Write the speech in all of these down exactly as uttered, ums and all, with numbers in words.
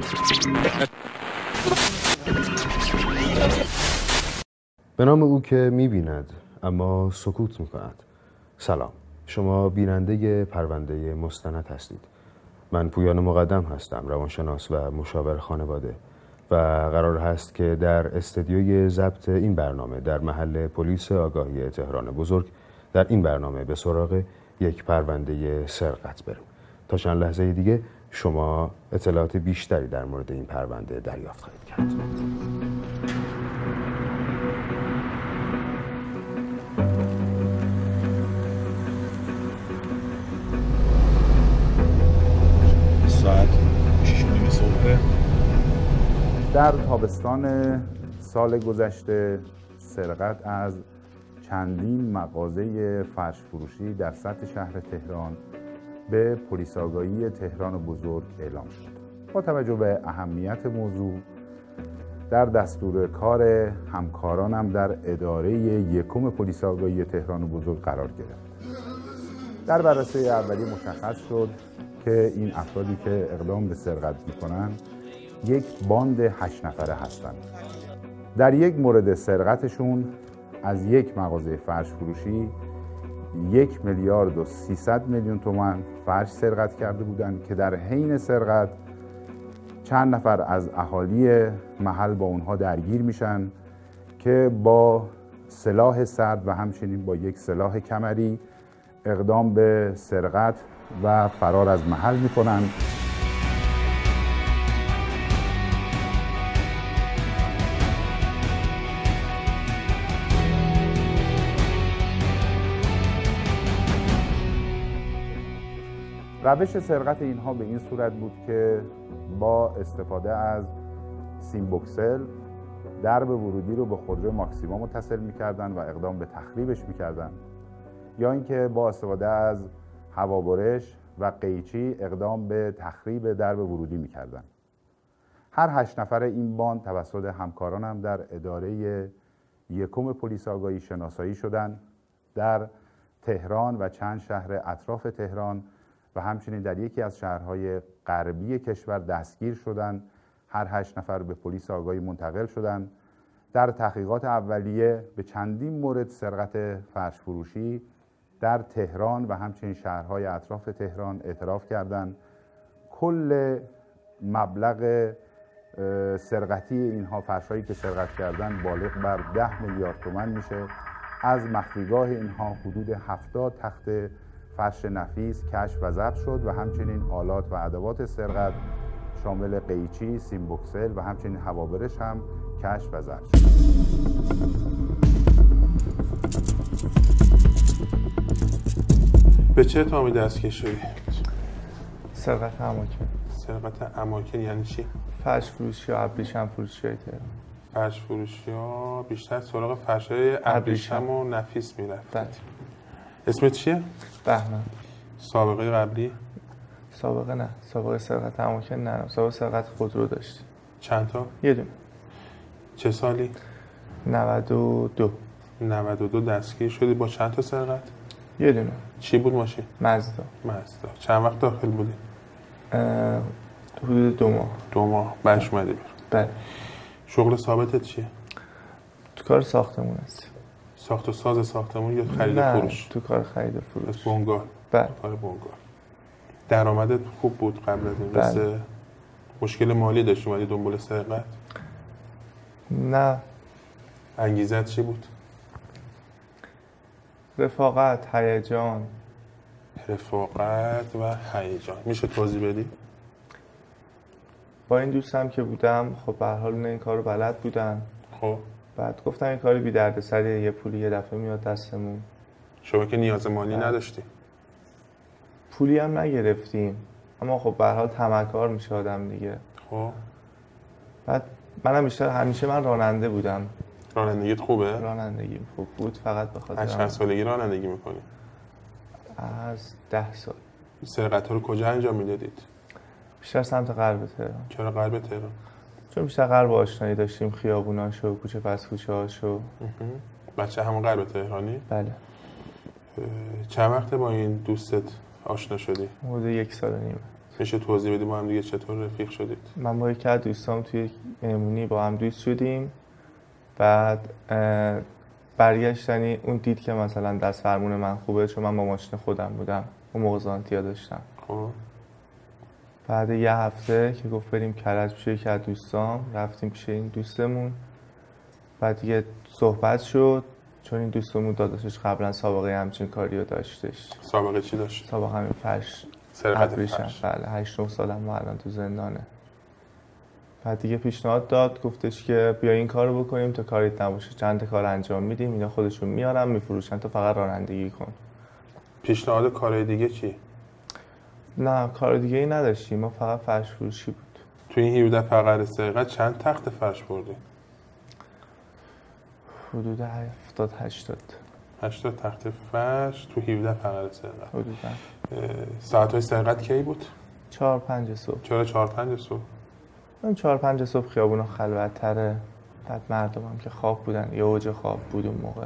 به نام او که می‌بیند اما سکوت می‌کند. سلام، شما بیننده پرونده مستند هستید. من پویان مقدم هستم، روانشناس و مشاور خانواده و قرار هست که در استدیوی ضبط این برنامه در محل پلیس آگاهی تهران بزرگ در این برنامه به سراغ یک پرونده سرقت بریم. تا چند لحظه دیگه شما اطلاعات بیشتری در مورد این پرونده دریافت خواهید کرد. ساعت شش و نیم صبح. در تابستان سال گذشته سرقت از چندین مغازه فرش فروشی در سطح شهر تهران به پلیس آگاهی تهران بزرگ اعلام شد. با توجه به اهمیت موضوع در دستور کار همکارانم در اداره یکم پلیس آگاهی تهران بزرگ قرار گرفت. در بررسی اولیه مشخص شد که این افرادی که اقدام به سرقت می‌کنند یک باند هشت نفره هستند. در یک مورد سرقتشون از یک مغازه فرش فروشی یک میلیارد و سیصد میلیون تومان فرش سرقت کرده بودند که در حین سرقت چند نفر از اهالی محل با اونها درگیر میشن که با سلاح سرد و همچنین با یک سلاح کمری اقدام به سرقت و فرار از محل میکنند. روش سرقت اینها به این صورت بود که با استفاده از سیم بوکسل درب ورودی رو به خودرو ماکسیما متصل میکردن و اقدام به تخریبش میکردن، یا اینکه با استفاده از هوابرش و قیچی اقدام به تخریب درب ورودی میکردن. هر هشت نفر این باند توسط همکارانم در اداره یکم پلیس آگاهی شناسایی شدند. در تهران و چند شهر اطراف تهران و همچنین در یکی از شهرهای غربی کشور دستگیر شدند. هر هشت نفر به پلیس آگاهی منتقل شدند. در تحقیقات اولیه به چندین مورد سرقت فرش فروشی در تهران و همچنین شهرهای اطراف تهران اعتراف کردند. کل مبلغ سرقتی اینها، فرشایی که سرقت کردند، بالغ بر ده میلیارد تومان میشه. از مخفیگاه اینها حدود هفتاد تخت فرش نفیس کشف و ضبط شد و همچنین آلات و ادوات سرقت شامل قیچی، سیم بوکسل و همچنین هوابرش هم کشف و ضبط شد. به چه اتهامی دستگیر شدی؟ سرقت اماکن. سرقت اماکن یعنی چی؟ فرش فروشی و ابریشم فروشی های تهران. فرش فروشی ها بیشتر سراغ فرشای ابریشم و نفیس میرفت. بله. اسمت چیه؟ بهمن. سابقه قبلی؟ سابقه نه، سابقه سرقت اماکن نه، سابقه سرقت خودرو داشتی. چند تا؟ یه دونه. چه سالی؟ نود و دو. نود و دو دستگیر شدی با چند تا سرقت؟ یه دونه. چی بود ماشین؟ مزدا. مزدا. چند وقت داخل بودی؟ حدود دو ماه. دو ماه. بعدش اومدی بیرون. بله. شغل ثابتت چیه؟ تو کار ساختمون هست. ساخت و ساز ساختمون یا خرید نه، فروش؟ تو کار خرید و فروش. بنگاه. بله. کار بنگاه. درآمدت خوب بود قبل از این؟ بله. مثل مشکل مالی داشتی اومدی دنبال سرقت؟ نه. انگیزت چی بود؟ رفاقت، هیجان. رفاقت و هیجان. میشه توضیح بدی؟ با این دوستم که بودم خب به هر حال این کارو بلد بودن. خب بعد گفتم این کاری بی دردسر، یه پولی یه دفعه میاد دستمون. شما که نیاز مالی بله. نداشتی؟ پولی هم نگرفتیم، اما خب به هر حال طمع‌کار میشه آدم دیگه. خب بعد منم بیشتر همیشه من راننده بودم. رانندگیت خوبه؟ رانندگیم خوب بود، فقط به خاطر از چند سالگی رانندگی میکنی؟ از ده سال. سرقت ها رو کجا انجام میدادید؟ بیشتر سمت غرب تهران. چرا غرب تهران؟ چون بیشتر غرب آشنایی داشتیم، خیابوناشو، کوچه پس کوچه هاشو. بچه همون غرب تهرانی؟ بله. چند وقته با این دوستت آشنا شدی؟ حدود یک سال و نیم. میشه توضیح بدی با هم دیگه چطور رفیق شدید؟ من با یکی از دوستام توی مهمونی با هم دوست شدیم. بعد برگشتنی اون دید که مثلا دست فرمون من خوبه، چون من با ماشین خودم بودم اون موقع زانتیا داشتم. خب بعد یه هفته که گفت بریم کرج پیش یکی از دوستام، رفتیم پیش این دوستمون. بعد دیگه صحبت شد، چون این دوستمون داداشش قبلا سابقه همچین کاری رو داشتش. سابقه چی داشت؟ سابقه همین فرش سرقت فرش. بله هشت نه سالم الان تو زندانه. بعد دیگه پیشنهاد داد، گفتش که بیا این کارو بکنیم تا کاریت نباشه، چند تا کار انجام میدیم، اینا خودشون میارن میفروشن، تو فقط رانندگی کن. پیشنهاد کارهای دیگه چی؟ نه کار دیگه ای نداشتیم، ما فقط فرش فروشی بود. تو این هفده فقر سرقت چند تخت فرش بردی؟ حدود هفتاد هشتاد. هشتاد تخت فرش تو هفده فقر سرقت. حدودا. ساعت‌های سرقت کی بود؟ چهار پنج صبح. چرا چهار پنج صبح؟ من چهار پنج صبح خیابونا خلوت‌تره، بعد مردم هم که خواب بودن، یه اوج خواب بود اون موقع.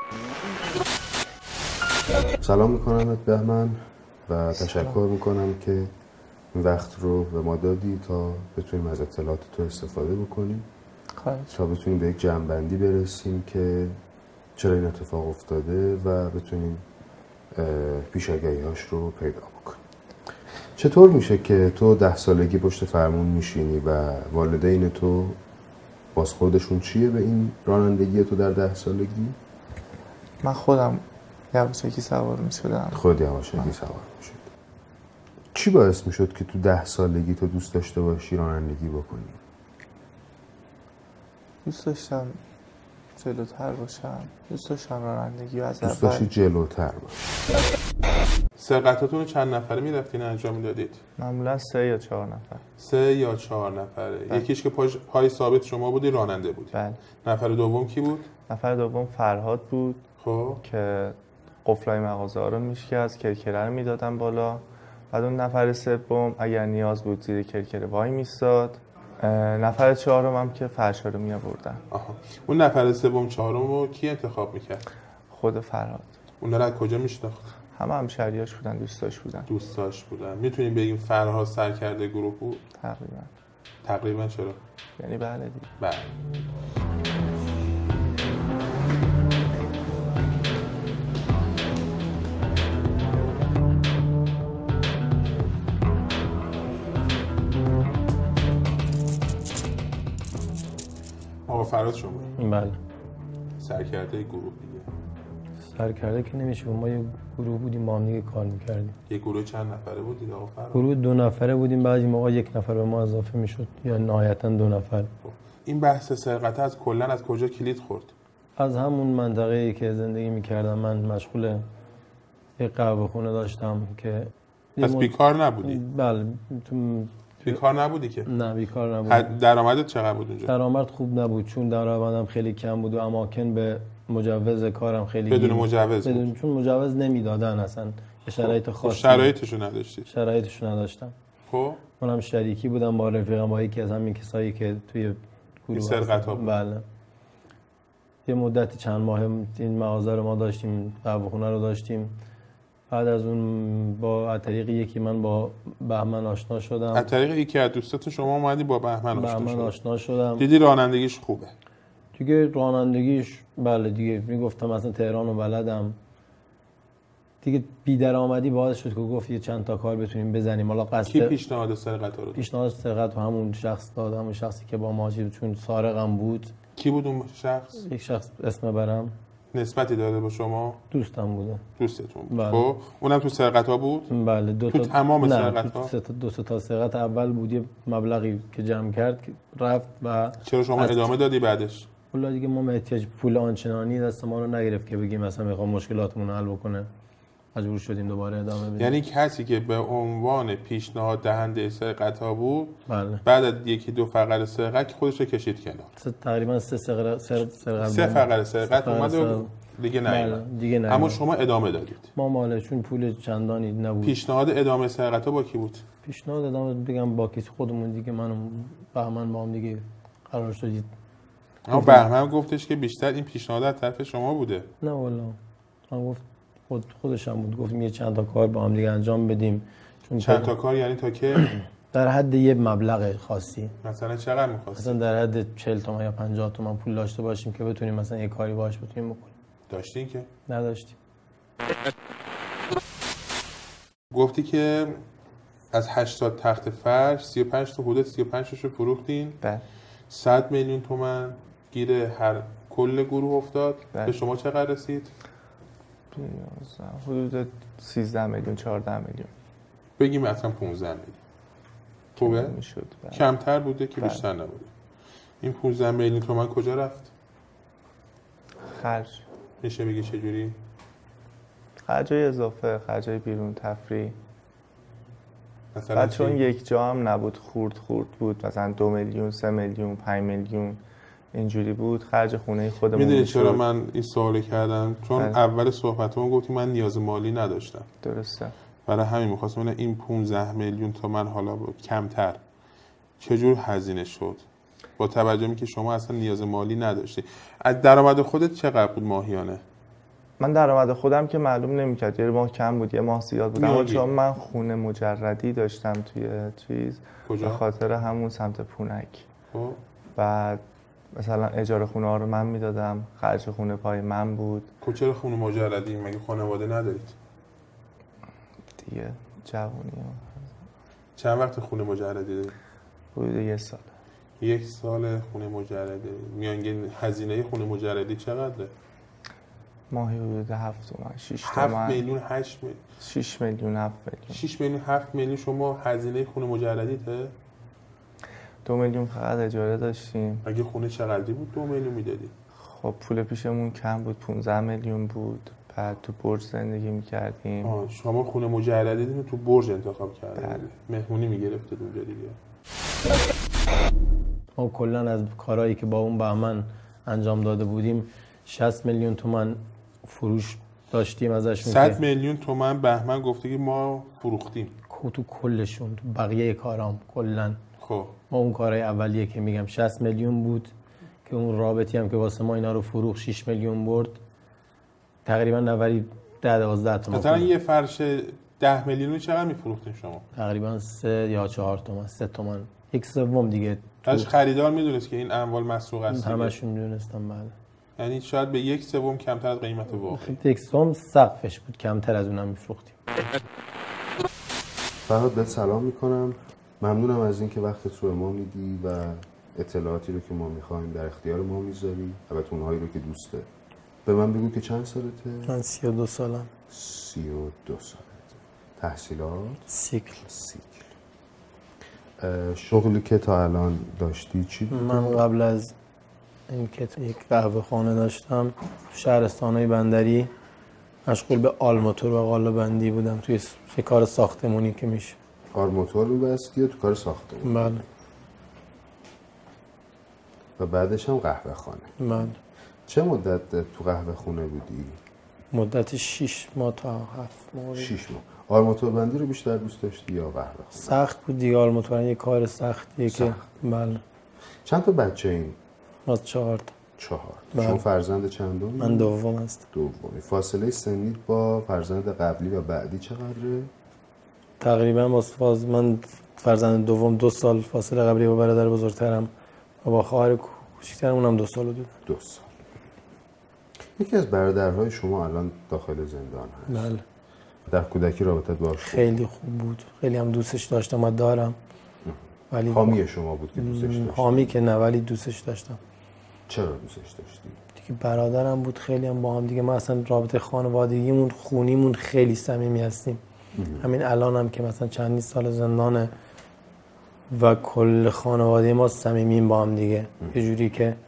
سلام میکنم بهمن و تشکر میکنم که این وقت رو به ما دادی تا بتونیم از اطلاعات تو استفاده بکنیم، تا بتونیم به یک جمع‌بندی برسیم که چرا این اتفاق افتاده و بتونیم پیش‌آگاهی‌هاش رو پیدا بکنیم. چطور میشه که تو ده سالگی پشت فرمون میشینی و والدین تو بازخوردشون چیه به این رانندگی تو در ده سالگی؟ من خودم یواشکی سوار میشدم. خود یواشکی سوار میشد. چی باعث میشد که تو ده سالگی تو دوست داشته باشی رانندگی بکنی؟ دوست داشتم جلوتر باشم، دوست داشتم رانندگی از دوست داشتی جلوتر باشی. سرقتاتون رو چند نفره میرفتین انجام میدادید؟ معمولا سه یا چهار نفر. سه یا چهار نفره. بله. یکیش که پای پای ثابت شما بودی راننده بودی. بله. نفر دوم کی بود؟ نفر دوم فرهاد بود. خب که قفلای مغازه ها رو میشکست، کرکره رو میدادن بالا. بعد اون نفر سوم اگر نیاز بود زیر کرکره وای میستاد. نفر چهارم هم که فرشا رو میآوردن. آها. اون نفر سوم چهارم رو کی انتخاب میکرد؟ خود فرهاد. اونا رو از کجا میشناخت؟ همه همشهریاش بودن، دوستاش بودن. دوستاش بودن. میتونیم بگیم فرهاد سرکرده گروه بود؟ تقریبا. تقریبا چرا؟ یعنی بله دیگه. بله. آقا فرهاد شما؟ بله. سرکرده گروه دیگه. سرکرده که نمیشه، ما یه گروه بودیم با هم دیگه کار میکردیم. یه گروه چند نفره بودید آقا فرهاد؟ گروه دو نفره بودیم، بعضی موقع یک نفر به ما اضافه میشد یا نهایتا دو نفر. این بحث سرقت از کلا از کجا کلید خورد؟ از همون منطقه‌ای که زندگی میکردم. من مشغول یه قهوه خونه داشتم که پس بیکار نبودی؟ بله. تو بیکار نبودی که؟ نه بیکار نبودم. درآمدت چقدر بود اونجا؟ درآمد خوب نبود، چون درآمدم خیلی کم بود و اماکن به مجوز کارم خیلی بدون مجوز بدون بود. چون مجوز نمیدادن اصلا. شرایط خاصی شرایطشو نداشتی؟ شرایطشو نداشتم. خب منم شریکی بودم با رفیقم، با یکی از همین کسایی که توی گروه سرقت‌ها بود. بله. یه مدتی چند ماه این مغازه رو ما داشتیم، قهوه خونه رو داشتیم. بعد از اون با از طریق یکی من با بهمن آشنا شدم. از طریق یکی از دوستات شما اومدی با بهمن آشنا بهمن شدی؟ آشنا شدم. دیدی رانندگیش خوبه؟ دیگه رانندگیش بله دیگه میگفتم مثلا تهران رو بلدم. دیگه بی‌درآمدی باعث شد که گفت یه چند تا کار بتونیم بزنیم. حالا قصد کی پیشنهاد سرقت رو؟ پیشنهاد سرقت همون شخص داد، همون شخصی که با ما چید، چون سارقم بود. کی بود اون شخص؟ یک شخص اسم برم. نسبتی داده با شما؟ دوستم بوده. دوستتون بود. بله. خب اونم تو سرقت ها بود؟ بله. دو تو تا تمام نه، سرقت تو ها؟ سه تا دو سه تا سرقت اول بود، یه مبلغی که جمع کرد رفت و چرا شما از... ادامه دادی بعدش؟ والله دیگه ما احتیاج پول آنچنانی دست ما رو نگرفت که بگیم مثلا میخوام مشکلاتمون رو حل بکنه. مجبور شدیم دوباره ادامه بدیم. یعنی کسی که به عنوان پیشنهاد دهنده سرقت ها بود، بله. بعد از یکی دو فقر سرقت خودش رو کشید کنار. سه تقریبا سه سرقت سرقت سه فقر سرقت اومد و دیگه بله. نیومد. دیگه نیومد. اما شما ادامه دادید. ما مالشون پول چندانی نبود. پیشنهاد ادامه سرقت ها با کی بود؟ پیشنهاد ادامه بگم با کسی خودمون دیگه، من و بهمن با هم دیگه قرار شدید. اما بهمن گفتش که بیشتر این پیشنهاد از طرف شما بوده. نه والله. من گفت خود خودش هم بود، گفتیم یه چند تا کار با هم دیگه انجام بدیم. چند تا کار یعنی تا که در حد یه مبلغ خاصی، مثلا چقدر می‌خواستی؟ مثلا در حد چهل تومن یا پنجاه تومن پول داشته باشیم که بتونیم مثلا یه کاری باهاش بتونیم بکنیم. داشتین که؟ نداشتیم. گفتی که از هشتاد تخت فرش سی و پنج تا حدود سی و پنج تاشو فروختین. بله. صد میلیون تومان گیر هر کل گروه افتاد. بله. به شما چقدر رسید؟ حدود سیزده میلیون چهارده میلیون. بگیم اصلا پانزده میلیون. خوبه؟ میشد. بله. کمتر بوده که بله. بیشتر نبوده. این پانزده میلیون تومان کجا رفت؟ خرج. میشه بگی چجوری؟ خرجای اضافه، خرجای بیرون، تفریح. مثلا بعد چون چی؟ یک جا هم نبود، خورد خورد بود، مثلا دو میلیون، سه میلیون، پنج میلیون اینجوری بود. خرج خونه خودمون. میدونی میشد. چرا من این سوالو کردم؟ چون بله. اول صحبتمون گفتی من نیاز مالی نداشتم. درسته. برای همین می‌خواستم ببینم این پانزده میلیون تومان حالا کمتر چجور هزینه شد؟ با توجه که شما اصلا نیاز مالی نداشتی. از درآمد خودت چقدر بود ماهیانه؟ من درآمد خودم که معلوم نمی‌کرد، یه ماه کم بود، یه ماه زیاد بود. اما میانگی. چون من خونه مجردی داشتم توی چیز، کجا؟ به خاطر همون سمت پونک. خب بعد مثلا اجاره خونه ها رو من میدادم، خرج خونه پای من بود. چرا خونه مجردی؟ مگه خانواده ندارید؟ دیگه جوونی ها. چند وقت خونه مجردی دارید؟ حدود یه سال. یک سال خونه مجردی. میانگین هزینه خونه مجردی چقدره؟ ماهی حدود هفت تومن، شش هفت تومن. میلیون، هشت میلیون. شش میلیون، هفت میلیون. شش میلیون، هفت میلیون شما هزینه خونه مجردیته؟ دو میلیون فقط اجاره داشتیم. مگه خونه چقدری بود دو میلیون میدادی؟ خب پول پیشمون کم بود، پانزده میلیون بود. بعد تو برج زندگی میکردیم. آه شما خونه مجردی تو برج انتخاب کردید. بله. مهمونی میگرفتید اونجا دیگه. ما کلا از کارهایی که با اون بهمن انجام داده بودیم شصت میلیون تومان فروش داشتیم ازشون. صد میلیون تومان بهمن گفته که ما فروختیم. تو کلشون، تو بقیه کارام کلا. خب ما اون کارهای اولیه که میگم شصت میلیون بود که اون رابطی هم که واسه ما اینا رو فروخت شش میلیون برد. تقریبا نوری ده دوازده تومن. مثلا یه فرش ده میلیونی چقدر میفروختین شما؟ تقریبا سه یا چهار تومن، سه تومن. یک سوم دیگه. از خریدار میدونست که این اموال مسروق است؟ همشون میدونستم. بله. یعنی شاید به یک سوم کمتر از قیمت واقعی. یک سوم سقفش بود، کمتر از اونم میفروختیم. فرهاد بهت سلام میکنم. ممنونم از اینکه وقتت رو ما میدی و اطلاعاتی رو که ما میخوایم در اختیار ما میذاری، البته اونهایی رو که دوست داری. به من بگو که چند سالته؟ من سی و دو سالم. سی و دو سالته. تحصیلات؟ سیکل. سیکل. شغلی که تا الان داشتی چی بود؟ من قبل از اینکه یک قهوه خانه داشتم تو شهرستان‌های بندری، مشغول به آلموتور و قاله‌بندی بودم توی یه کار ساختمونی که میشه. آرماتور می‌بستی یا تو کار ساختمون؟ بله. و بعدش هم قهوه خانه. بله. چه مدت تو قهوه خونه بودی؟ مدت شش ماه تا هفت ماه. شش ماه. آرماتور بندی رو بیشتر دوست داشتی یا قهوه خونه؟ سخت بود دیگه، آلموتور یه کار سختیه که. بله. چند تا بچه این؟ ما چهار تا. چهار. بله. شما فرزند چندمی؟ من دوم هستم. دومی. فاصله سنیت با فرزند قبلی و بعدی چقدره؟ تقریبا با فاز من فرزند دوم دو سال فاصله قبلی با برادر بزرگترم و با خواهر کوچیکترم اونم دو سال دودم. دو سال. یکی از برادرهای شما الان داخل زندان هست. بله. در کودکی رابطت باهاش خیلی خوب بود. خیلی هم دوستش داشتم و دارم. ولی حامی شما بود که دوستش داشتی؟ حامی که نه، ولی دوستش داشتم. چرا دوستش داشتی؟ دیگه برادرم بود، خیلی هم با هم دیگه ما اصلا رابطه خانوادگیمون، خونیمون خیلی صمیمی هستیم. همین الان هم که مثلا چندین سال زندانه و کل خانواده ما صمیمیم با هم دیگه. یه جوری که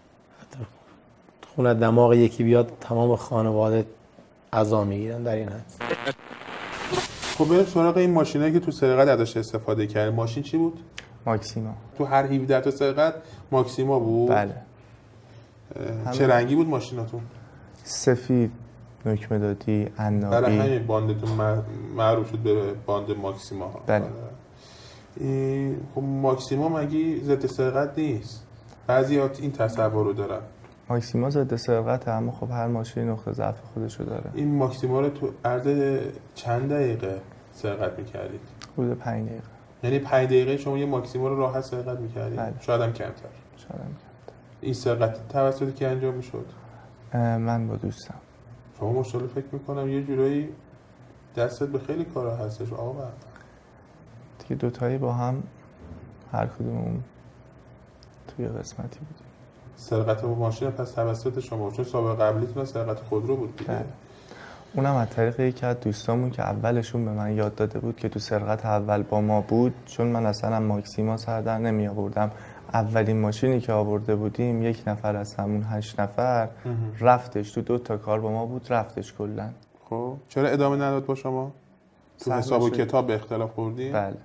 خونه دماغ یکی بیاد تمام خانواده عزا میگیرن در این حد. خب بریم سراغ این ماشینایی که تو سرقت ازش استفاده کردی. ماشین چی بود؟ ماکسیما. تو هر هفده تا سرقت ماکسیما بود؟ بله. چه رنگی بود ماشیناتون؟ سفید، نوک مدادی، عنابی. برای همین باندتون معروف شد به باند ماکسیما ها. بله. این خب ماکسیما مگه ضد سرقت نیست؟ بعضی‌ها این تصور رو دارن. ماکسیما ضد سرقت، اما خب هر ماشین نقطه ضعف خودشو داره. این ماکسیما رو تو عرض چند دقیقه سرقت میکردید؟ حدود پنج دقیقه. یعنی پنج دقیقه شما یه ماکسیموم رو راحت سرقت میکردید؟ بله. شاید هم کمتر. شاید هم کمتر. این سرقت توسط کی انجام میشد؟ من با دوستم. شما مشتاق فکر میکنم یه جورایی دستت به خیلی کارا هستش آقا. دیگه دوتایی با هم هر کدوم توی قسمتی بودیم. سرقت با ماشین پس توسط شما، چون سابقه قبلیتون سرقت خودرو بود دیگه. بله. اونم از طریق یکی از دوستامون که اولشون به من یاد داده بود که تو سرقت اول با ما بود، چون من اصلا ماکسیما سر در نمی آوردم. اولین ماشینی که آورده بودیم یک نفر از همون هشت نفر رفتش تو دو تا کار با ما بود، رفتش کلا. خب چرا ادامه نداد با شما؟ تو حساب و کتاب به اختلاف خوردی؟ بله.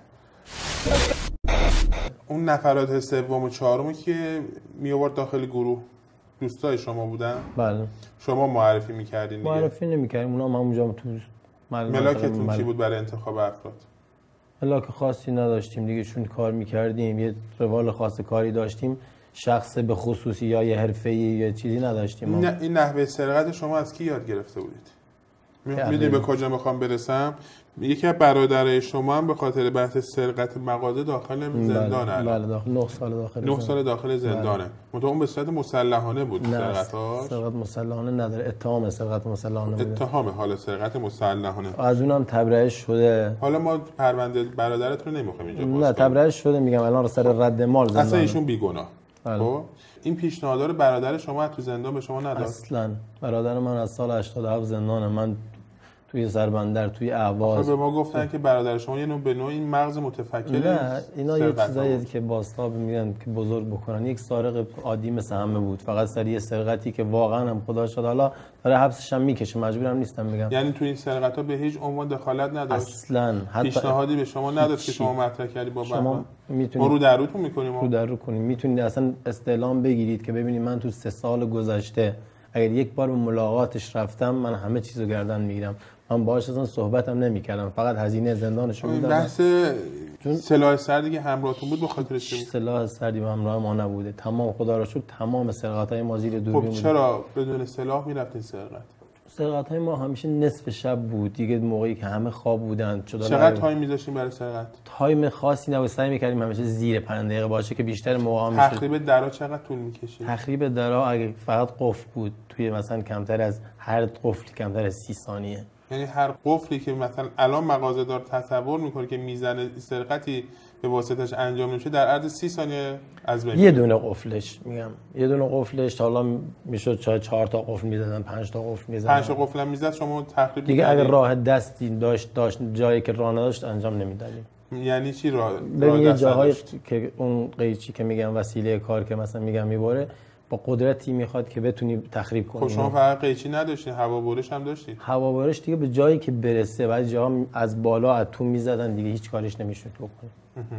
اون نفرات سوم و چهارم که می آورد داخل گروه دوستای شما بودن؟ بله. شما معرفی می‌کردین دیگه؟ معرفی نمی‌کردیم، اونا هم همونجا تو ملاکتون چی بود برای انتخاب افراد؟ ملاک خاصی نداشتیم دیگه، چون کار می‌کردیم یه روال خاص کاری داشتیم، شخص به خصوصی یا یه حرفه‌ای یا چیزی نداشتیم. این, این نحوه سرقت شما از کی یاد گرفته بودید؟ میدونی به کجا میخوام برسم؟ یکی از برادرای شما هم به خاطر بحث سرقت مغازه داخل زندانه. بله, بله داخل نه سال داخل نه سال داخل زندانه. منتها اون به صورت مسلحانه بود سرقتاش. سرقت مسلحانه نداره، اتهام سرقت مسلحانه بود. اتهام حالا سرقت مسلحانه. از اونم تبرئه شده. حالا ما پرونده برادرت رو نمیخوایم اینجا باز. نه تبرئه شده، میگم الان سر رد مال زندان. اصلا ایشون بیگناه. خب این پیشنهاد رو برادر شما تو زندان به شما نداد؟ اصلا برادر من از سال هشتاد و هفت زندانه. من توی سربندر، توی اهواز به ما گفتن که برادر شما یه نوع به نوع این مغز متفکر. نه اینا یه چیزایی که بازتاب میگن که بزرگ بکنن. یک سارق عادی مثل همه بود، فقط سر یه سرقتی که واقعا هم خدا شد حالا داره حبسش هم میکشه، مجبورم نیستم میگم. یعنی تو این سرقتا به هیچ عنوان دخالت نداشت؟ اصلا. حتی پیشنهادی به شما نداد که شما مطرح کردی با شما میتونید ما رو در روتون میکنیم رو در رو کنیم، میتونید اصلا استعلام بگیرید که ببینید من تو سه سال گذشته اگر یک بار به ملاقاتش رفتم من همه چیزو گردن میگیرم. من باهاش اصلا صحبتم نمی‌کردم، فقط هزینه زندانشو میدادم. بحث سلاح سردی که همراهتون بود به خاطر چی بود؟ سلاح سردی به همراه ما نبوده. تمام خدا را شکر تمام سرقت‌های ما زیر دوربین بود. خب چرا بدون سلاح میرفتین سرقت؟ سرقت‌های ما همیشه نصف شب بود دیگه، موقعی که همه خواب بودن. چقدر تایم می‌ذاشتین برای سرقت؟ تایم خاصی نبود، سعی می‌کردیم همیشه زیر پنج دقیقه باشه که بیشتر موقع میشه. تخریب درا چقدر طول می‌کشید؟ تخریب درا اگه فقط قفل بود توی مثلا کمتر از هر قفلی کمتر از سی ثانیه. یعنی هر قفلی که مثلا الان مغازه‌دار تصور میکنه که میزنه سرقتی به واسطش انجام نمیشه در عرض سی ثانیه از بین یه دونه قفلش میگم یه دونه قفلش حالا میشد چهار چهار تا قفل میزدن، پنج تا قفل میزدن. پنج تا قفل هم میزد شما تخریب دیگه اگه راه دستی داشت داشت جایی که راه نداشت انجام نمیدادیم. یعنی چی راه راه یه جاهای که اون قیچی که میگم وسیله کار که مثلا میگم میبره با قدرتی میخواد که بتونی تخریب کنی. خب شما فقط قیچی نداشتین، هوابرش هم داشتین؟ هوابرش دیگه به جایی که برسه، بعضی جاها از بالا از تو میزدن دیگه هیچ کارش نمیشد بکنی.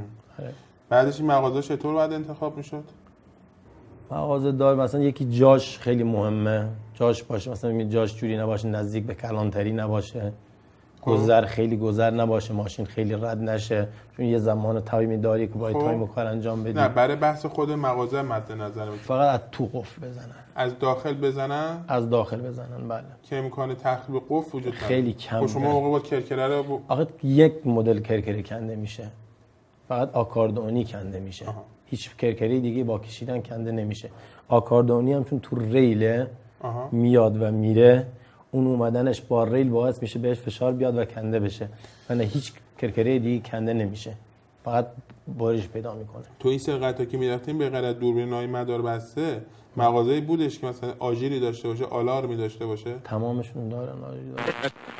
بعدش این مغازه چطور باید انتخاب میشد؟ مغازه دار مثلا یکی جاش خیلی مهمه، جاش باشه مثلا جاش جوری نباشه نزدیک به کلانتری نباشه، گذر خیلی گذر نباشه، ماشین خیلی رد نشه، چون یه زمان تایمی داری که باید تایم و کار انجام بدی. نه برای بحث خود مغازه مد نظر بگید. فقط از تو قفل بزنن. از داخل بزنن؟ از داخل بزنن بله. که امکان تخریب قفل وجود نداره. خیلی کم. شما موقع با کرکره رو ب... آخه یک مدل کرکره کنده میشه. فقط آکاردئونی کنده میشه. آها. هیچ کرکره دیگه با کشیدن کنده نمیشه. آکاردئونی هم چون تو ریله آها. میاد و میره، اون اومدنش با ریل باعث میشه بهش فشار بیاد و کنده بشه. یعنی هیچ کرکره دیگه کنده نمیشه. فقط بارش پیدا میکنه. تو این سرقتا که میرفتیم به غیر از دوربینای مدار بسته، مغازه‌ای بودش که مثلا آژیری داشته باشه، آلارمی داشته باشه؟ تمامشون دارن آژیر دارن.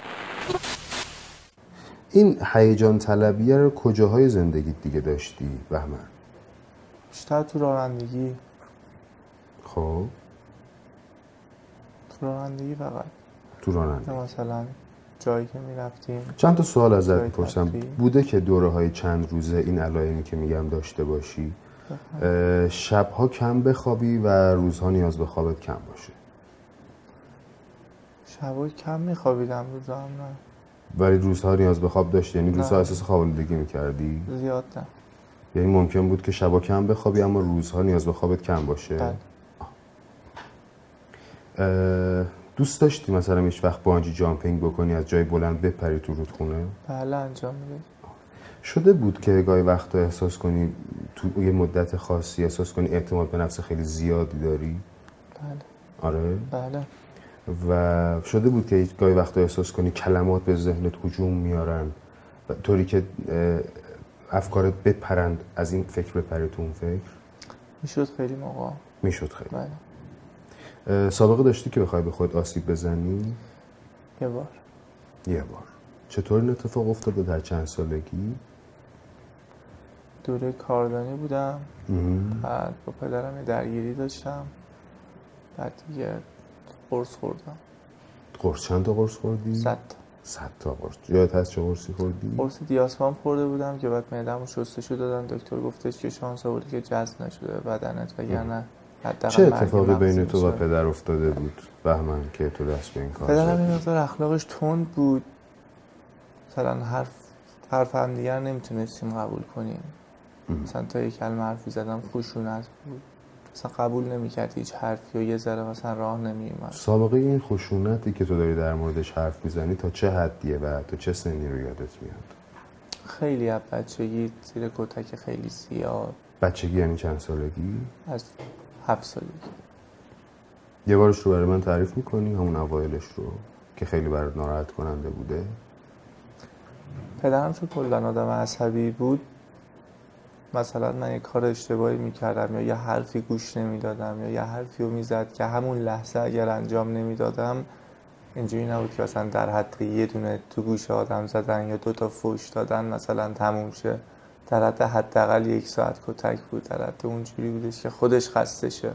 این هیجان طلبیه رو کجاهای زندگی دیگه داشتی بهمن؟ بیشتر تو رانندگی. خب تو رانندگی فقط. تو رانندگی مثلا جایی که میرفتیم. چند تا سوال ازت بپرسم. بوده که دوره‌های چند روزه این علائمی که میگم داشته باشی؟ شبها کم بخوابی و روزها نیاز به خوابت کم باشه؟ شبها کم میخوابیدم، روزها هم نه. ولی روزها نیاز به خواب داشتی؟ یعنی روزها احساس خوابالودگی میکردی؟ زیاد نه. یعنی ممکن بود که شبها کم بخوابی اما روزها نیاز به خوابت کم باشه؟ بله. دوست داشتی مثلا هیچ وقت بانجی جامپینگ بکنی، از جای بلند بپری تو رودخونه؟ بله انجام میده. شده بود که گاهی وقتا احساس کنی تو یه مدت خاصی احساس کنی اعتماد به نفس خیلی زیادی داری؟ بله. آره؟ بله. و شده بود که گاهی وقتا احساس کنی کلمات به ذهنت هجوم میارن طوری که افکارت بپرند از این فکر بپره تو اون فکر؟ میشد خیلی موقع. میشد خیلی. بله. سابقه داشتی که بخوای به خود آسیب بزنی؟ یه بار. یه بار. چطور این اتفاق افتاده، در چند سالگی؟ دوره کاردانی بودم. بعد با پدرم یه درگیری داشتم. بعد دیگه قرص خوردم. قرص چند تا قرص خوردی؟ صد تا. صد تا قرص. یادت هست چه قرصی خوردی؟ قرص دیاسپام خورده بودم که بعد معده‌مو شستشو دادن، دکتر گفتش که شانس آوردی که جذب نشده به بدنت وگرنه حداقل چه مرگ اتفاقی مغزی بین تو و می‌شد. پدر افتاده بود بهمن که تو دست به این کار پدرم زدی؟ این مقدار اخلاقش تند بود، مثلا حرف حرف هم دیگر نمیتونستیم قبول کنیم. مثلا تا یک کلمه حرفی زدم خشونت بود، مثلا قبول نمی‌کرد هیچ حرفی و یه ذره مثلا راه نمی‌اومد. سابقه این خشونتی که تو داری در موردش حرف میزنی تا چه حدیه و تا چه سنی رو یادت میاد؟ خیلی از بچگی زیر کتک خیلی زیاد. بچگی یعنی چند سالگی؟ از هفت سالگی. یه بارش رو برای من تعریف میکنی، همون اوایلش رو که خیلی برات ناراحت کننده بوده؟ پدرم چون کلا آدم عصبی بود، مثلا من یه کار اشتباهی میکردم یا یه حرفی گوش نمیدادم یا یه حرفی رو میزد که همون لحظه اگر انجام نمیدادم اینجوری نبود که مثلا در حد یه دونه تو گوش آدم زدن یا دو تا فوش دادن مثلا تموم شه. در حد حداقل یک ساعت کتک بود، در حد اونجوری بودش که خودش خسته شه.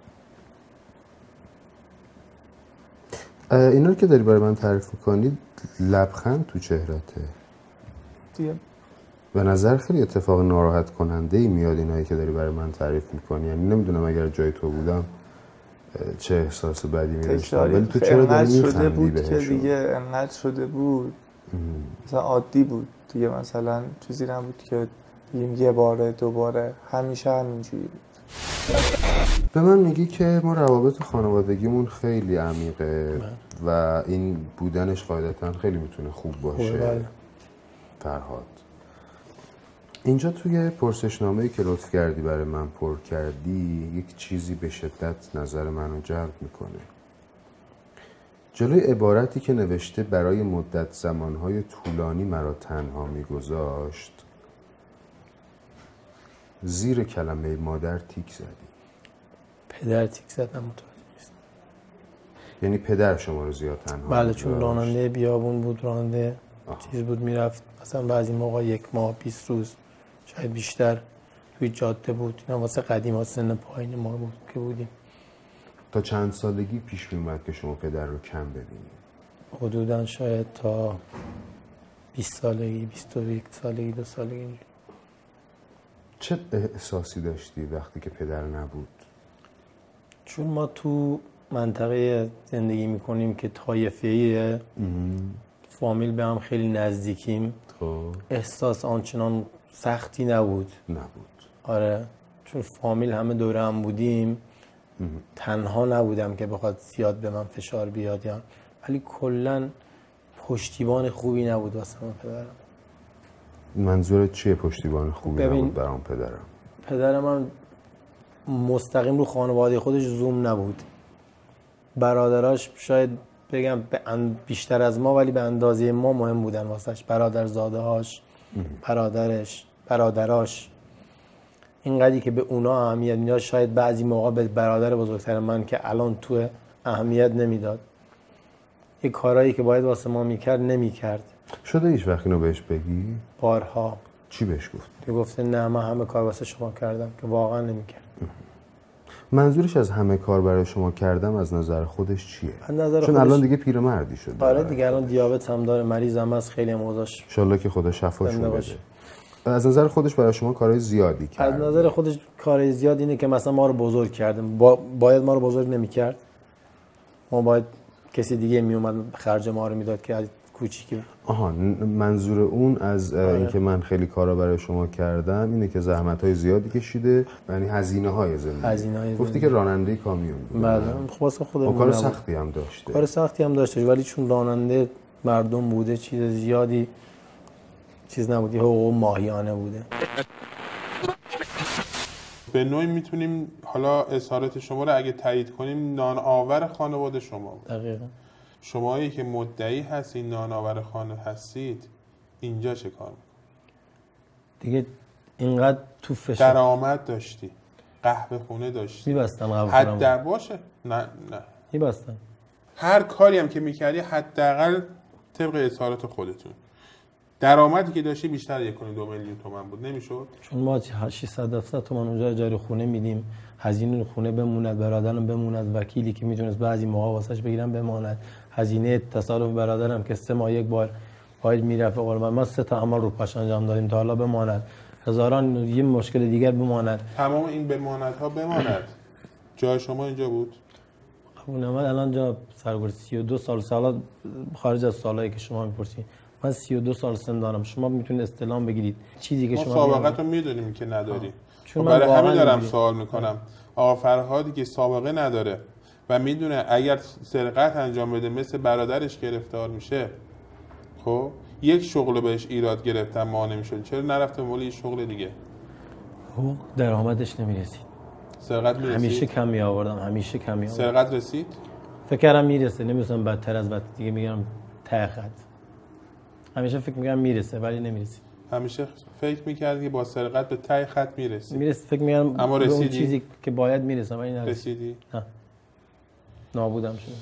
اینا رو که داری برای من تعریف میکنی لبخند تو چهرته دیگه به نظر خیلی اتفاق ناراحت کننده ای میاد اینایی که داری برای من تعریف میکنی. یعنی نمیدونم اگر جای تو بودم چه احساس بدی می‌داشتم، ولی تو چرا داری میخندی بود بهشون؟ که دیگه انقدر شده بود مثلا عادی بود دیگه، مثلا چیزی نبود که بگیم یه باره دو باره، همیشه همینجوری بود. به من میگی که ما روابط خانوادگیمون خیلی عمیقه و این بودنش قاعدتا خیلی میتونه خوب باشه. بله. فرهاد، اینجا توی پرسشنامه‌ای که لطف کردی برای من پر کردی یک چیزی به شدت نظر منو جلب میکنه. جلوی عبارتی که نوشته برای مدت زمانهای طولانی مرا تنها میگذاشت زیر کلمه مادر تیک زدی. پدر تیک زدم متوجه نیست. یعنی پدر شما رو زیاد تنها بله می‌گذاشت. چون راننده بیابون بود، راننده آه. چیز بود، میرفت مثلا بعضی موقع یک ماه بیست روز شاید بیشتر توی جاده بود. اینا واسه قدیما سن پایین ما بود که بودیم. تا چند سالگی پیش میومد که شما پدر رو کم ببینید؟ حدوداً شاید تا بیست سالگی، بیست و یک سالگی، دو سالگی اینجوری. چه احساسی داشتی وقتی که پدر نبود؟ چون ما تو منطقه زندگی میکنیم که طایفه‌ایه، فامیل به هم خیلی نزدیکیم. خب احساس آنچنان سختی نبود. نبود. آره چون فامیل همه دوره هم بودیم، تنها نبودم که بخواد زیاد به من فشار بیاد یا، ولی کلا پشتیبان خوبی نبود واسه من پدرم. منظورت چیه پشتیبان خوبی ببین، نبود برام پدرم؟ پدرم من مستقیم رو خانواده خودش زوم نبود. برادراش شاید بگم بیشتر از ما ولی به اندازه ما مهم بودن واسش. برادرزاده هاش، برادرش، برادراش، اینقدری که به اونا اهمیت میداد شاید بعضی موقع به برادر بزرگتر من که الان تو اهمیت نمیداد. یه کارهایی که باید واسه ما میکرد نمیکرد. شده هیچ وقت اینو بهش بگی؟ بارها. چی بهش گفت؟ که گفته نه من همه کار واسه شما کردم، که واقعا نمیکرد. منظورش از همه کار برای شما کردم از نظر خودش چیه؟ از نظر چون خودش... الان دیگه پیرمردی شده. آره دیگه الان دیابت هم داره، مریض هم هست، خیلی موضوعش ان شاءالله که خدا شفاشون بده. باشه. از نظر خودش برای شما کارهای زیادی کرد. از نظر خودش کارهای زیاد اینه که مثلا ما رو بزرگ کرده. با... باید ما رو بزرگ نمیکرد. ما باید کسی دیگه میومد خرج ما رو میداد که کوچیکی. آها منظور اون از اینکه من خیلی کارا برای شما کردم اینه که زحمت‌های زیادی کشیده، یعنی هزینه‌های زندگی. هزینه‌های گفتی که راننده کامیون بود. بله خب واسه خودمون کار سختی هم داشته. کار سختی هم داشته ولی چون راننده مردم بوده چیز زیادی چیز نبود، حقوق ماهیانه بوده. به نوعی میتونیم حالا اظهارات شما رو اگه تایید کنیم نان آور خانواده شما بود. دقیقاً. شمایی که مدعی هستید نان آور خانه هستید اینجا چه کار میکنید؟ دیگه اینقدر تو فشار درآمد داشتی، قهوه خونه داشتی، میبستم قهوه حد در خونه باشه نه نه میبستم. هر کاری هم که میکردی حداقل طبق اظهارات خودتون درآمدی که داشتی بیشتر یک و دو میلیون تومان بود نمیشد؟ چون ما ششصد هفتصد تومان اونجا اجاره خونه میدیم، هزینه خونه بموند، برادرم بموند، وکیلی که میتونست بعضی موقع واسش بگیرم بماند، هزینه تصارف برادرم که سه ماه یک بار باید میرفت قربان ما سه تا عمل رو پاش انجام دادیم تا حالا بماند، هزاران یه مشکل دیگر بماند. تمام این بماندها بماند. جای شما اینجا بود؟ اون اومد الان جا سرگرد سی و دو سال سالا خارج از سالایی که شما میپرسید من سی و دو سال سن دارم. شما میتونید استلام بگیرید چیزی که ما شما سابقت رو میدونیم که نداری. چون برای من همین دارم میدونم. سوال میکنم آقا فرهادی که سابقه نداره و میدونه اگر سرقت انجام بده مثل برادرش گرفتار میشه، خب یک شغل بهش ایراد گرفتن ما نمیشد، چرا نرفته مولی شغل دیگه؟ حقوق درآمدش نمیرسید. سرقت میرسید؟ همیشه کم می آوردم، همیشه کم می آوردم. سرقت رسید؟ فکر کردم میرسه، نمیدونم بدتر از بد دیگه میگم ته خط. همیشه فکر میگم میرسه ولی نمیرسه. همیشه فکر میکردی که با سرقت به ته خط میرسی؟ میرسه فکر میگم اما به اون رسیدی؟ چیزی که باید میرسه ولی نرسید. رسیدی؟ نه. نابودم شد.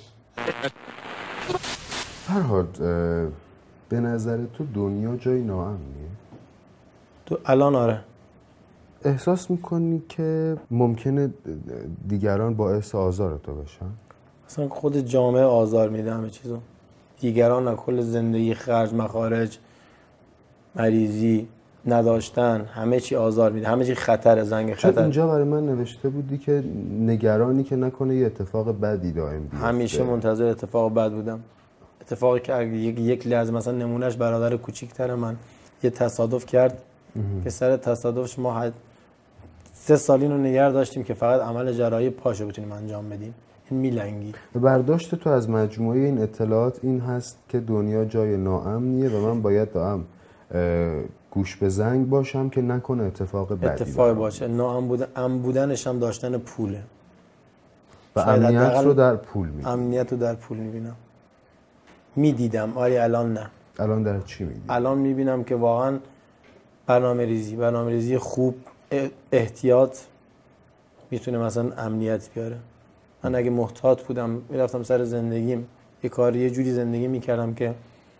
فرهاد به نظر تو دنیا جای ناامنیه؟ تو الان آره. احساس میکنی که ممکنه دیگران باعث آزار تو بشن؟ اصلا خود جامعه آزار میده همه چیزو. دیگران نه، کل زندگی، خرج، مخارج، مریضی، نداشتن، همه چی آزار میده، همه چی خطر، زنگ چون خطر. اینجا برای من نوشته بودی که نگرانی که نکنه یه اتفاق بدی دائم بیفته. همیشه منتظر اتفاق بد بودم. اتفاقی که اگه یک یک لحظه مثلا نمونهش برادر کوچیک‌تر من یه تصادف کرد که سر تصادفش ما حد سه سال اینو نگه داشتیم که فقط عمل جراحی پاشو بتونیم انجام بدیم. این میلنگی. برداشت تو از مجموعه این اطلاعات این هست که دنیا جای ناامنیه و من باید دائم گوش به زنگ باشم که نکنه اتفاق بدی اتفاق باشه. ناامن بودن، ام بودنش هم داشتن پوله. و امنیت رو در پول می‌بینم. امنیت رو در پول میبینم. میدیدم آره الان نه. الان در چی می‌بینی؟ الان میبینم که واقعا برنامه ریزی برنامه ریزی خوب، احتیاط میتونه مثلا امنیت بیاره. من اگه محتاط بودم میرفتم سر زندگیم یه کاری یه جوری زندگی میکردم که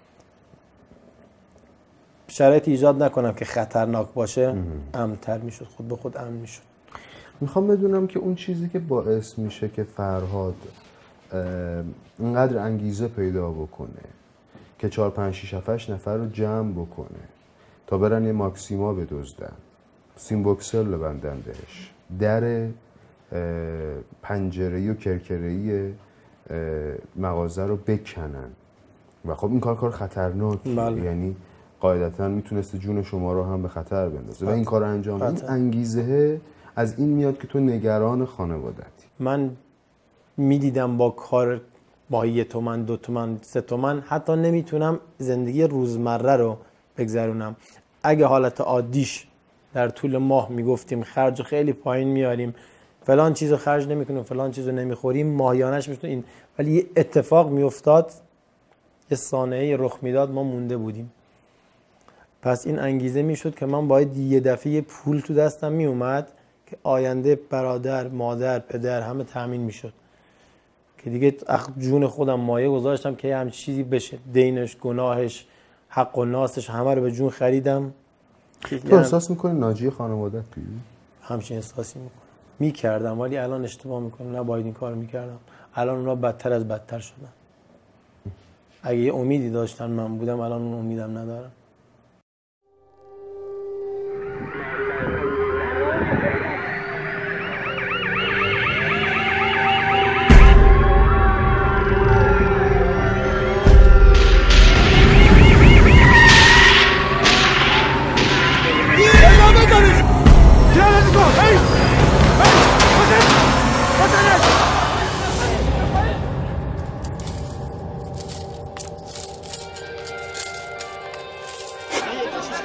شرایط ایجاد نکنم که خطرناک باشه، امن‌تر میشد، خود به خود امن میشد. میخوام بدونم که اون چیزی که باعث میشه که فرهاد اینقدر انگیزه پیدا بکنه که چهار پنج شش هفت نفر رو جمع بکنه تا برن یه ماکسیما بدزدن، سیمبوکسل ببندن بهش، در پنجره‌ای و کرکره‌ای مغازه رو بکنن و خب این کار کار خطرناکیه. بله. یعنی قاعدتاً میتونسته جون شما رو هم به خطر بندازه و این کار رو انجام این انگیزه از این میاد که تو نگران خانوادتی. من میدیدم با کار با یه تومن، دو تومن، سه تومن حتی نمیتونم زندگی روزمره رو بگذرونم. اگه حالت عادیش در طول ماه میگفتیم خرج خیلی پایین میاریم، فلان چیزو خرج نمیکنیم، فلان چیزو نمیخوریم، ماهیانش میتونه این، ولی یه اتفاق میافتاد، یه صحنه رخ میداد، ما مونده بودیم. پس این انگیزه میشد که من باید یه دفعه پول تو دستم میومد که آینده برادر، مادر، پدر همه تامین میشد، که دیگه جون خودم مایه گذاشتم که همین چیزی بشه، دینش، گناهش، حق و ناسش همه رو به جون خریدم. تو احساس میکنی ناجی خانوادت توی؟ همچین احساسی میکنم. میکردم ولی الان اشتباه میکنم، نباید این کار میکردم. الان اونا بدتر از بدتر شدن. اگه یه امیدی داشتن من بودم، الان اون امیدم ندارم.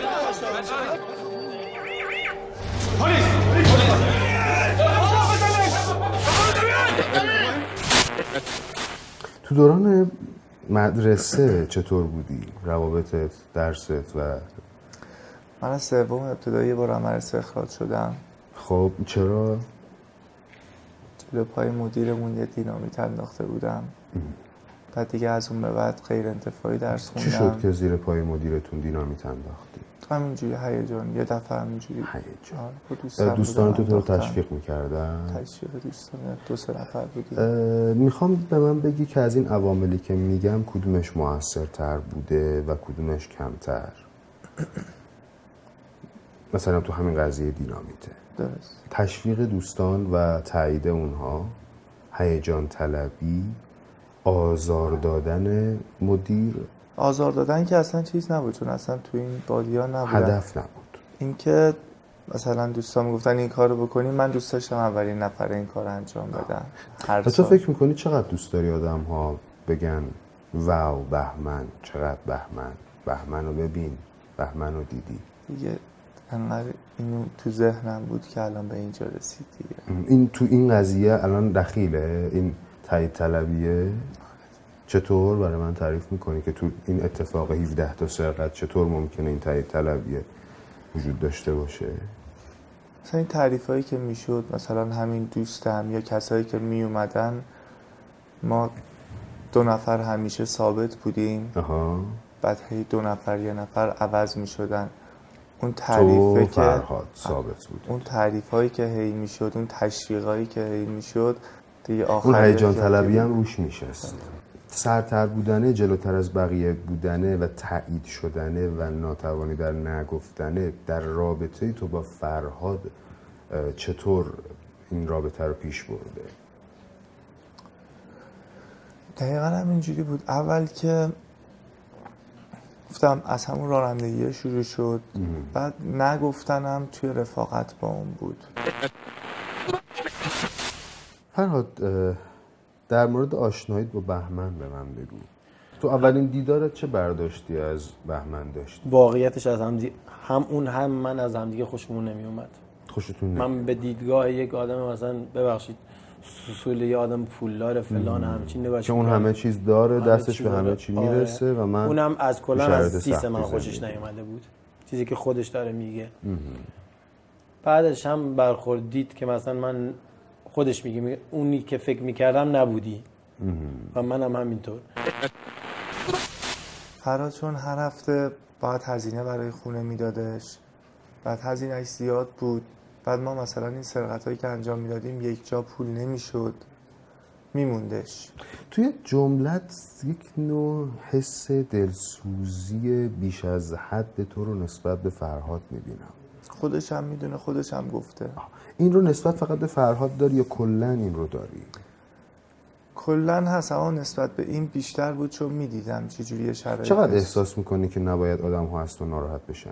تو دوران مدرسه چطور بودی؟ روابطت، درست و من از سوم ابتدایی بار از مدرسه اخراج شدم. خب چرا؟ جلو پای مدیرمون یه دینامیت انداخته بودم. بعد دیگه از اون به بعد غیر انتفاعی درس خوندم. چی شد که زیر پای مدیرتون دینامیت انداختی؟ همینجوری هیجان، یه دفعه همینجوری هیجان. دوستان تو تو رو تشویق میکردن؟ تشویق دوستان دو سه نفر بودیم. میخوام به من بگی که از این عواملی که میگم کدومش موثرتر بوده و کدومش کمتر؟ مثلا تو همین قضیه دینامیته. درست. تشویق دوستان و تایید اونها، هیجان طلبی، آزار دادن مدیر. آزار دادن که اصلا چیز نبود، چون اصلا تو این بادیا نبود. هدف نبود. اینکه مثلا دوستان میگفتن این کارو بکنیم، من دوست داشتم اولین نفر این کارو انجام بدم. هر تو فکر میکنی چقدر دوست داری آدم ها بگن واو بهمن، چقدر بهمن، بهمن رو ببین، بهمن رو دیدی؟ دیگه انقدر اینو تو ذهنم بود که الان به اینجا رسید دیگه. این تو این قضیه الان دخیله این تایید طلبیه؟ چطور برای من تعریف میکنی که تو این اتفاق هفده تا سرقت چطور ممکنه این تایید طلبیه وجود داشته باشه؟ مثلا این تعریفایی که میشد، مثلا همین دوستم یا کسایی که می اومدن، ما دو نفر همیشه ثابت بودیم. آها. بعد هی دو نفر یه نفر عوض میشدن. اون تعریفه که فرهاد ثابت بود. اون تعریفایی که هی میشد، اون تشویقایی که هی میشد، دیگه آخر اون هیجان طلبی هم روش میشست. سرتر بودنه، جلوتر از بقیه بودنه و تایید شدنه و ناتوانی در نگفتنه در رابطه تو با فرهاد چطور این رابطه رو پیش برده؟ دقیقا همینجوری بود. اول که گفتم از همون رانندگی شروع شد. بعد نگفتنم توی رفاقت با اون بود. فرهاد، در مورد آشناییت با بهمن به من بگو. تو اولین دیدارت چه برداشتی از بهمن داشتی؟ واقعیتش از هم دی... هم اون هم من از هم دیگه خوشمون نمی اومد. خوشتون نمی؟ من به دیدگاه یک آدم مثلا ببخشید سوسول یه آدم پولدار فلان همچین نگاهش که اون همه چیز داره، همه دستش چیز به همه داره. چی میرسه. آره. و من اونم از کلا از سیس من خوشش نیومده بود، چیزی که خودش داره میگه. بعدش هم برخوردید که مثلا من خودش میگه می... اونی که فکر میکردم نبودی و منم همینطور. فرهاد چون هر هفته باید هزینه برای خونه میدادش، بعد هزینه‌اش زیاد بود. بعد ما مثلا این سرقتایی که انجام میدادیم یک جا پول نمیشد، میموندش. توی جملت یک نوع حس دلسوزی بیش از حد تو رو نسبت به فرهاد میبینم. خودش هم میدونه، خودش هم گفته. این رو نسبت فقط به فرهاد داری یا کلا این رو داری؟ کلا هست، اما نسبت به این بیشتر بود چون میدیدم چجوریه شرایط. چقدر احساس میکنی که نباید آدم ها از تو ناراحت بشن؟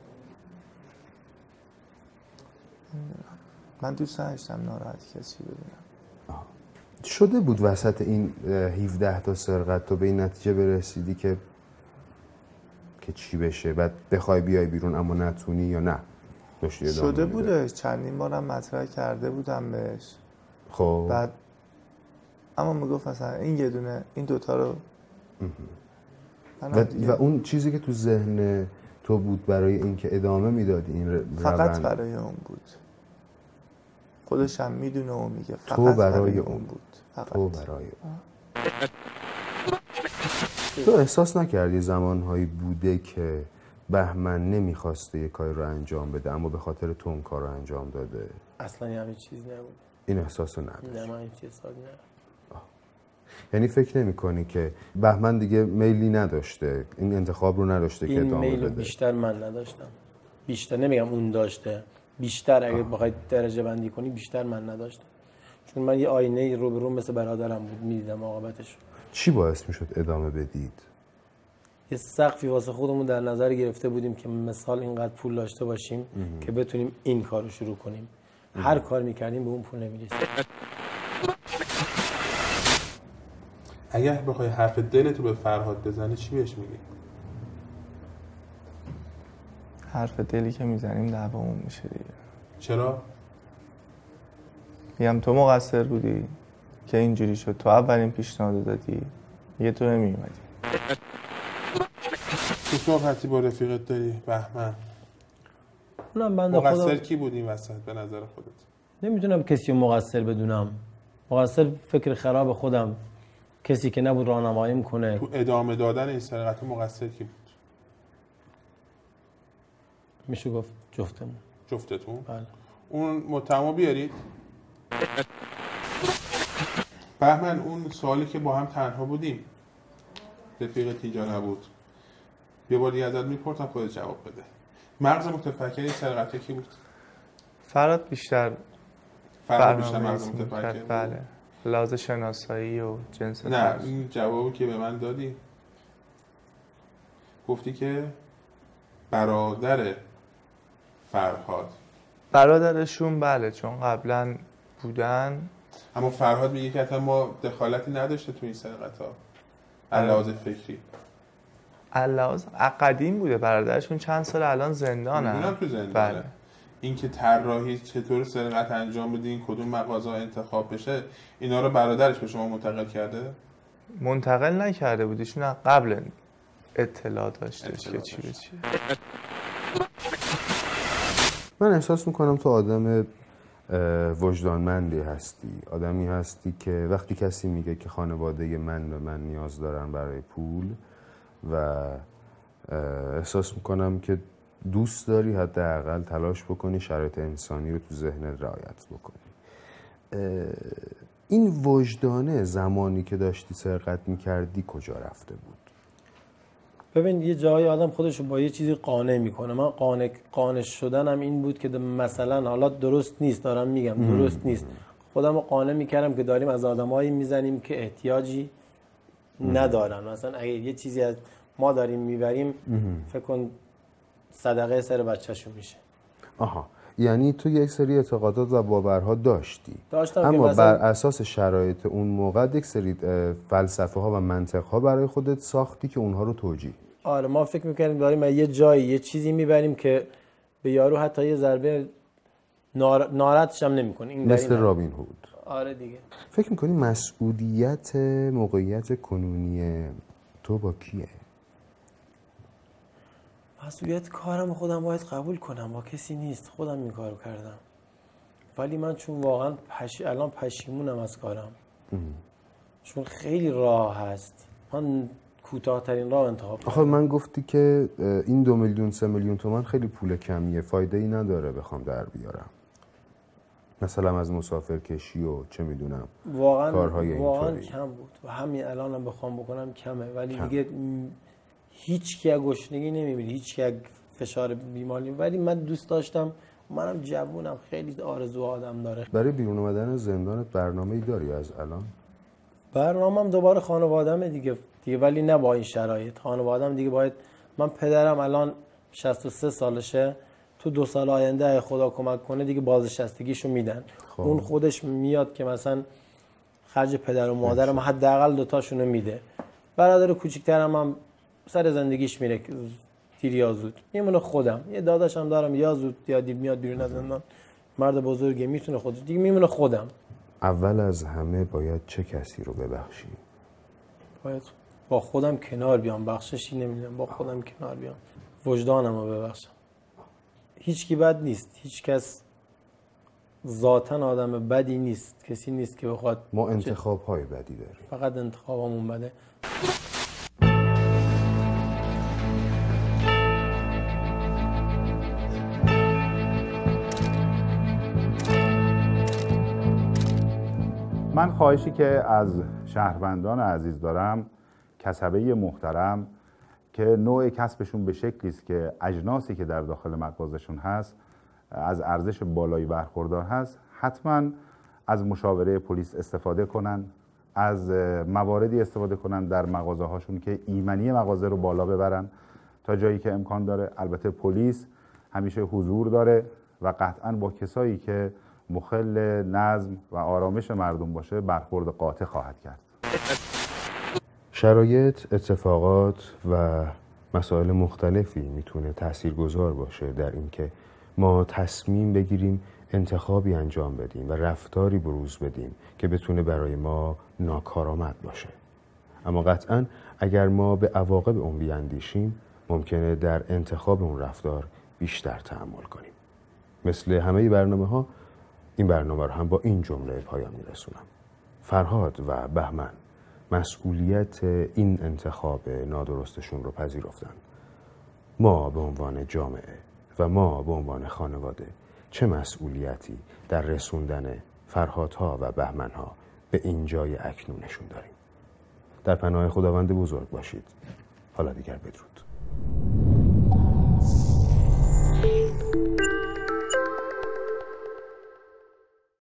من دوست نداشتم ناراحت کسی ببینم. آه. شده بود وسط این هفده تا سرقت تو به این نتیجه برسیدی که که چی بشه بعد بخوای بیای بیرون اما نتونی یا نه؟ شده بوده، چندین بارم مطرح کرده بودم بهش. خب بعد اما میگفت مثلا این یه دونه این دوتا رو و, و اون چیزی که تو ذهن تو بود برای اینکه ادامه میدادی این روند فقط برای اون بود. خودش هم میدونه و میگه فقط تو برای, برای اون اون بود. فقط. تو برای اون. تو احساس نکردی زمانهایی بوده که بهمن نمیخواسته یه کاری رو انجام بده اما به خاطر تو اون کار رو انجام داده؟ اصلا همین چیز نبود. این احساس رو نداشت؟ نه، من این چیز سادی ندارم. یعنی فکر نمی کنی که بهمن دیگه میلی نداشته، این انتخاب رو نداشته که ادامه این میل بده؟ بیشتر من نداشتم. بیشتر نمیگم اون داشته، بیشتر اگه بخواید درجه بندی کنی بیشتر من نداشتم. چون من یه آینه رو به رو مثل برادرم بود، میدیدم عاقبتش. چی باعث میشد ادامه بدید؟ یه سقفی واسه خودمون در نظر گرفته بودیم که مثال اینقدر پول داشته باشیم امه. که بتونیم این کار رو شروع کنیم. امه. هر کار میکردیم به اون پول نمیرسیم. اگر بخوای حرف دلتو به فرهاد بزنی چی بهش میگی؟ حرف دلی که میزنیم دعوامون میشه دیگه. چرا؟ میگم تو مقصر بودی که اینجوری شد، تو اولین پیشنهاد دادی، یه تو نمیومدی. تو صحبتی با رفیقت داری بهمن؟ اونم بنده مقصر خدا کی بود این وسط به نظر خودت؟ نمیتونم کسی رو مقصر بدونم. مقصر فکر خراب خودم، کسی که نبود راهنماییم کنه. تو ادامه دادن این سرقت مقصر کی بود؟ میشه گفت جفتمون. جفتتون؟ بله. اون متهمو بیارید. بهمن اون سوالی که با هم تنها بودیم رفیقت اینجا نبود، یه بار دیگه ازت میپرسم خودت جواب بده. مغز متفکر این سرقت کی بود؟ فراد بیشتر فراد بیشتر مغز برنامه‌ریزی متفکر می‌کرد. بود؟ بله، لحاظ شناسایی و جنس نه فرد. این جوابی که به من دادی گفتی که برادر فرهاد. برادرشون بله، چون قبلا بودن. اما فرهاد میگه که حتی ما دخالتی نداشته تو این سرقت ها علاوه فکری. لحاظ قدیم بوده، برادرشون چند سال الان زندانه. میدونم تو زندانه. بله. اینکه طراحی چطور سرقت انجام بدین، کدوم مغازه انتخاب بشه، اینا رو برادرش به شما منتقل کرده؟ منتقل نکرده بود، ایشون قبل اطلاع داشتش که چی به چی. من احساس میکنم تو آدم وجدانمندی هستی، آدمی هستی که وقتی کسی میگه که خانواده من به من نیاز دارن برای پول و احساس میکنم که دوست داری حداقل تلاش بکنی شرایط انسانی رو تو ذهنت رعایت بکنی. این وجدانه زمانی که داشتی سرقت میکردی کجا رفته بود؟ ببین یه جایی آدم خودش رو با یه چیزی قانع میکنه. من قانع قانع شدنم این بود که مثلا حالا درست نیست، دارم میگم درست نیست، خودم رو قانع میکردم که داریم از آدمایی میزنیم که احتیاجی ندارن. مثلا اگه یه چیزی از ما داریم میبریم فکر کن صدقه سر بچه‌شون میشه. آها، یعنی تو یک سری اعتقادات و باورها داشتی، داشتم اما که مثلا بر اساس شرایط اون موقع یک سری فلسفه ها و منطق ها برای خودت ساختی که اونها رو توجیه. آره ما فکر میکردیم داریم یه جایی یه چیزی میبریم که به یارو حتی یه ضربه نار... ناراحتش هم نمیکنه. این مثل رابین هود. آره دیگه. فکر میکنی مسئولیت موقعیت کنونی تو با کیه؟ مسئولیت کارم خودم باید قبول کنم، با کسی نیست. خودم این کارو کردم، ولی من چون واقعا پش... الان پشیمونم از کارم. ام. چون خیلی راه هست، من کوتاه‌ترین راه انتخاب کردم. آخه من گفتی که این دو میلیون سه میلیون تومان خیلی پول کمیه، فایده ای نداره بخوام در بیارم، مثلا از مسافر کشی و چه میدونم واقعا کارهای واقعا اینطوری. کم بود و همین الانم هم بخوام بکنم کمه، ولی کم. دیگه هیچ کی گشنگی نمیبینه، هیچ کی فشار بیماری. ولی من دوست داشتم، منم جوونم، خیلی آرزو آدم داره. برای بیرون اومدن زندانت برنامه‌ای داری از الان؟ برنامه‌ام دوباره خانواده‌ام دیگه دیگه ولی نه با این شرایط. خانواده‌ام دیگه باید، من پدرم الان شصت و سه سالشه، تو دو سال آینده اگه خدا کمک کنه دیگه بازنشستگیشو میدن. خب. اون خودش میاد که مثلا خرج پدر و مادرم حداقل دوتاشونو میده. برادر کوچیک‌ترم هم سر زندگیش میره دیر یا زود، میمونه خودم. یه داداشم دارم یا زود یا دیر میاد بیرون از زندان، مرد بزرگه میتونه خودش، دیگه میمونه خودم. اول از همه باید چه کسی رو ببخشی؟ باید با خودم کنار بیام، بخششی نمیدونم، با خودم کنار بیام، وجدانم رو ببخشم. هیچ کی بد نیست، هیچ کس ذاتن آدم بدی نیست، کسی نیست که بخواد. ما انتخاب های بدی داریم، فقط انتخابمون بده. من خواهشی که از شهروندان عزیز دارم، کسبه محترم که نوع کسبشون به شکلی است که اجناسی که در داخل مغازشون هست از ارزش بالایی برخوردار هست، حتما از مشاوره پلیس استفاده کنن، از مواردی استفاده کنن در مغازه هاشون که ایمنی مغازه رو بالا ببرن تا جایی که امکان داره. البته پلیس همیشه حضور داره و قطعا با کسایی که مخل نظم و آرامش مردم باشه برخورد قاطع خواهد کرد. شرایط، اتفاقات و مسائل مختلفی میتونه تاثیرگذار باشه در اینکه ما تصمیم بگیریم انتخابی انجام بدیم و رفتاری بروز بدیم که بتونه برای ما ناکارآمد باشه. اما قطعاً اگر ما به عواقب اون بیاندیشیم ممکنه در انتخاب اون رفتار بیشتر تأمل کنیم. مثل همه برنامه ها این برنامه رو هم با این جمله پایان میرسونم: فرهاد و بهمن مسئولیت این انتخاب نادرستشون رو پذیرفتن. ما به عنوان جامعه و ما به عنوان خانواده چه مسئولیتی در رسوندن فرهادها و بهمنها به این جای اکنونشون داریم؟ در پناه خداوند بزرگ باشید. حالا دیگر بدرود.